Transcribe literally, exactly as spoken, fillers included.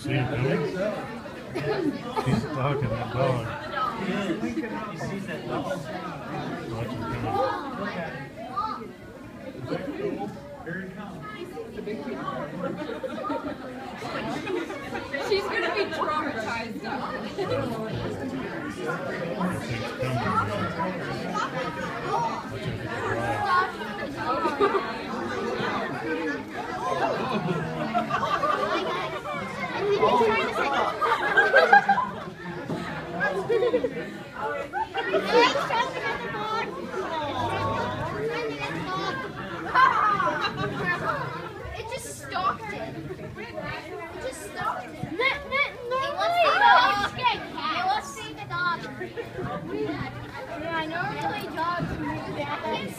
see it coming? He's stalking that dog. He sees that dog. Watch him coming. Here he comes. She's gonna be traumatized now. It just stalked it. It just stalked it. No, no, no. Let's see the dog. Yeah, normally dogs do that.